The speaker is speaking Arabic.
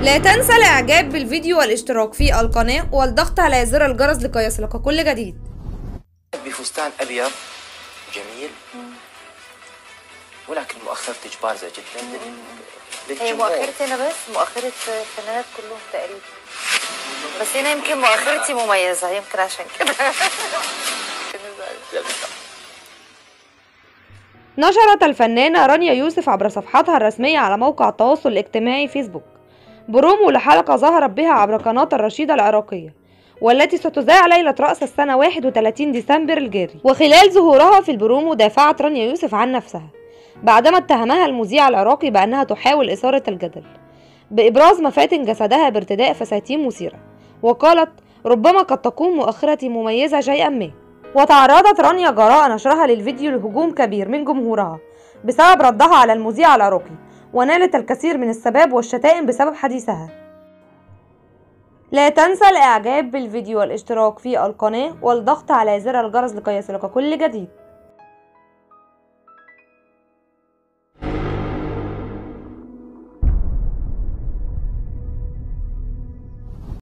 لا تنسى الاعجاب بالفيديو والاشتراك في القناة والضغط على زر الجرس لكي يصلك كل جديد. بفستان ابيض جميل ولكن مؤخرتك بارزه جدا هي مؤخرتي انا بس مؤخرة الفنانات كلهم تقريبا، بس هنا يمكن مؤخرتي مميزة يمكن عشان كده. نشرت الفنانة رانيا يوسف عبر صفحتها الرسمية على موقع التواصل الاجتماعي فيسبوك برومو لحلقة ظهرت بها عبر قناة الرشيدة العراقية، والتي ستذاع ليلة رأس السنة 31 ديسمبر الجاري. وخلال ظهورها في البرومو دافعت رانيا يوسف عن نفسها بعدما اتهمها المذيع العراقي بأنها تحاول إثارة الجدل بإبراز مفاتن جسدها بارتداء فساتين مثيرة، وقالت ربما قد تكون مؤخرتي مميزة شيئا ما. وتعرضت رانيا جراء نشرها للفيديو لهجوم كبير من جمهورها بسبب ردها على المذيع العراقي، ونالت الكثير من السباب والشتائم بسبب حديثها. لا تنسى الاعجاب بالفيديو والاشتراك في القناة والضغط على زر الجرس لكي يصلك كل جديد.